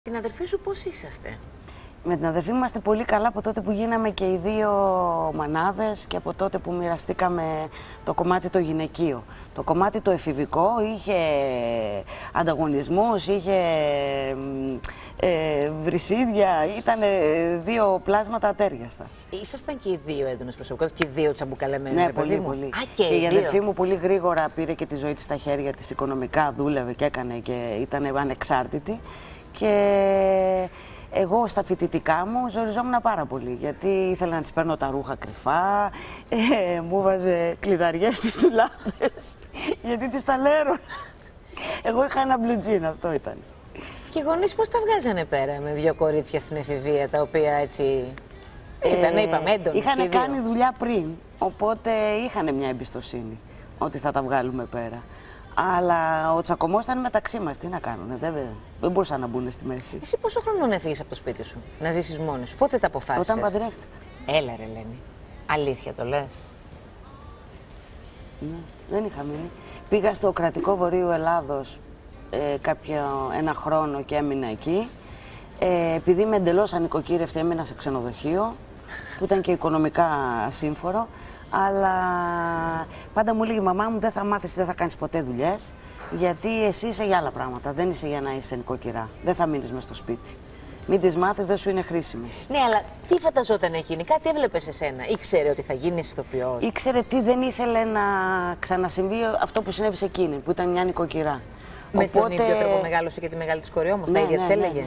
Την αδερφή σου πώς είσαστε? Με την αδερφή μου είμαστε πολύ καλά από τότε που γίναμε και οι δύο μανάδες και από τότε που μοιραστήκαμε το κομμάτι το γυναικείο. Το κομμάτι το εφηβικό είχε ανταγωνισμούς, είχε βρυσίδια, ήταν δύο πλάσματα ατέριαστα. Ήσασταν και οι δύο έντονες προσωπικότητες και οι δύο τσαμπουκαλεμένες? Ναι, πολύ, πολύ. Και η αδερφή μου πολύ γρήγορα πήρε και τη ζωή της στα χέρια της, οικονομικά δούλευε και έκανε και ήταν ανεξάρτητη. Και εγώ στα φοιτητικά μου ζοριζόμουν πάρα πολύ, γιατί ήθελα να της παίρνω τα ρούχα κρυφά, μου βάζε κλειδαριές στις ντουλάπες, γιατί τις τα λέρω. Εγώ είχα ένα μπλουτζίν, αυτό ήταν. Και οι γονείς πώς τα βγάζανε πέρα με δύο κορίτσια στην εφηβεία, τα οποία έτσι ήταν, είπαμε, έντονες? Είχαν κάνει δουλειά πριν, οπότε είχαν μια εμπιστοσύνη ότι θα τα βγάλουμε πέρα. Αλλά ο τσακωμός ήταν μεταξύ μας. Τι να κάνουνε, δεν μπορούσαν να μπουν στη μέση. Εσύ πόσο χρόνο έφυγες από το σπίτι σου, να ζήσεις μόνη σου? Πότε τα αποφάσισες? Όταν παντρεύτηκα. Έλα ρε Ελένη, αλήθεια το λες? Ναι, δεν είχα μείνει. Πήγα στο κρατικό Βορείου Ελλάδος ένα χρόνο και έμεινα εκεί. Επειδή είμαι εντελώς ανοικοκύρευτη, έμεινα σε ξενοδοχείο, που ήταν και οικονομικά σύμφορο. Αλλά πάντα μου λέει η μαμά μου, δεν θα μάθεις, δεν θα κάνεις ποτέ δουλειές, γιατί εσύ είσαι για άλλα πράγματα, δεν είσαι για να είσαι νοικοκυρά. Δεν θα μείνεις μες στο σπίτι. Μην τις μάθεις, δεν σου είναι χρήσιμες. Ναι, αλλά τι φανταζόταν εκείνη, κάτι έβλεπε σε σένα? Ήξερε ότι θα γίνεις ηθοποιός? Ήξερε τι δεν ήθελε να ξανασυμβεί αυτό που συνέβη σε εκείνη, που ήταν μια νοικοκυρά. Με τον ίδιο τρόπο μεγάλωσε και τη μεγάλη της κόρη όμως, τα ίδια της έλεγε?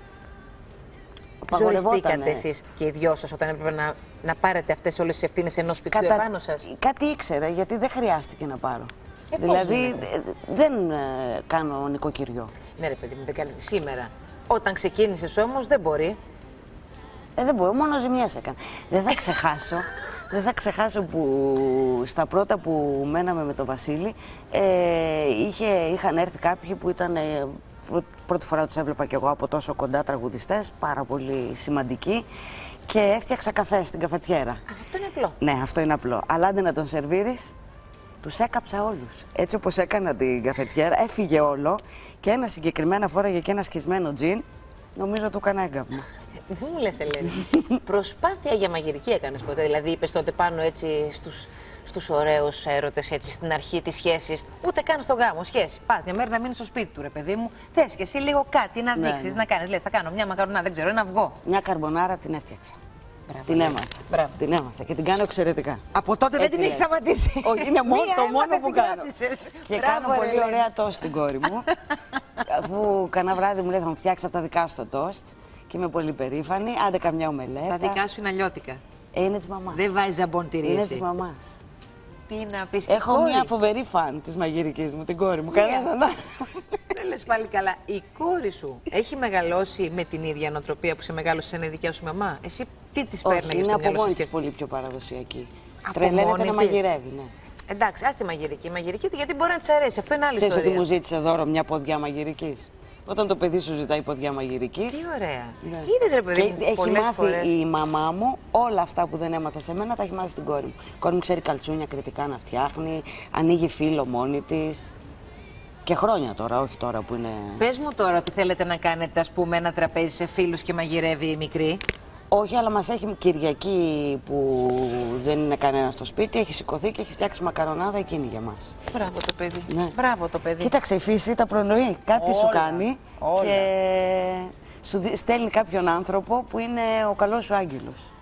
Ζοριστήκατε εσείς και οι δυο σας όταν έπρεπε να πάρετε αυτές όλες τις ευθύνες ενός σπιτιού επάνω σας? Κάτι ήξερα, γιατί δεν χρειάστηκε να πάρω. Δηλαδή δεν κάνω νοικοκυριό. Ναι ρε παιδί μου, δεν κάνετε σήμερα. Όταν ξεκίνησες όμως δεν μπορεί. Δεν μπορεί, μόνο ζημιές έκανε. Δεν θα ξεχάσω. Δεν θα ξεχάσω που στα πρώτα που μέναμε με τον Βασίλη είχαν έρθει κάποιοι που ήταν πρώτη φορά τους έβλεπα κι εγώ από τόσο κοντά, τραγουδιστές, πάρα πολύ σημαντικοί, και έφτιαξα καφέ στην καφετιέρα. Αυτό είναι απλό. Ναι, αυτό είναι απλό. Αλλά άντε να τον σερβίρεις, τους έκαψα όλους. Έτσι όπως έκανα την καφετιέρα, έφυγε όλο και ένα συγκεκριμένα φόραγε και ένα σκισμένο τζιν, νομίζω του έκανα έγκαυμα. Δεν μου λες Ελένη, προσπάθεια για μαγειρική έκανες ποτέ? Δηλαδή είπες τότε πάνω έτσι στους ωραίους έρωτες, έτσι στην αρχή της σχέσης, ούτε καν στο γάμο, σχέση. Πας μια μέρα να μείνεις στο σπίτι του, ρε παιδί μου, θες και εσύ λίγο κάτι να δείξεις, να κάνεις. Λες, θα κάνω μια μακαρονά, δεν ξέρω, ένα αυγό. Μια καρμπονάρα την έφτιαξα. Μπράβο, την έμαθα. Μπράβο. Την έμαθα και την κάνω εξαιρετικά. Από τότε δεν την έχεις σταματήσει? Όχι, είναι το μόνο που κάνω. Και Μπράβο, κάνω πολύ ωραία τόστ στην κόρη μου. Αφού κανένα βράδυ μου λέει θα μου φτιάξει από τα δικά σου το τόστ. Και είμαι πολύ περήφανη. Άντε καμιά ομελέτα. Τα δικά σου είναι αλλιώτικα. Είναι της μαμάς. Δεν βάζει ζαμπόν τυρί? Είναι της μαμάς. Τι να πεις? Έχω μια φοβερή φαν της μαγειρικής μου, την κόρη μου. Κανέναν. Δεν λες πάλι καλά. Η κόρη σου έχει μεγαλώσει με την ίδια νοοτροπία που σε μεγάλωσε σαν η δικιά σου μαμά? Εσύ τι της παίρναγες στο μυαλό σου? Είναι από μόνη της πολύ πιο παραδοσιακή. Τρελαίνεται να μαγειρεύει, ναι. Εντάξει, ας τη μαγειρική. Μαγειρική γιατί μπορεί να της αρέσει. Αυτό είναι άλλη ιστορία. Ξέρεις ότι μου ζήτησε δώρο μια ποδιά μαγειρικής? Όταν το παιδί σου ζητάει ποδιά μαγειρικής. Τι ωραία. Ναι. Είδες ρε παιδί μου, έχει μάθει η μαμά μου όλα αυτά που δεν έμαθα σε μένα, τα έχει μάθει στην κόρη μου. Η κόρη μου ξέρει καλτσούνια κριτικά να φτιάχνει, ανοίγει φύλλο μόνη της. Και χρόνια τώρα, όχι τώρα που είναι. Πες μου τώρα ότι θέλετε να κάνετε, ας πούμε, ένα τραπέζι σε φίλους και μαγειρεύει η μικρή. Όχι, αλλά μας έχει Κυριακή που δεν είναι κανένα στο σπίτι, έχει σηκωθεί και έχει φτιάξει μακαρονάδα εκείνη για μας. Μπράβο το παιδί. Ναι. Μπράβο το παιδί. Κοίταξε, η φύση τα προνοεί. Κάτι σου κάνει και σου στέλνει κάποιον άνθρωπο που είναι ο καλός σου άγγελος.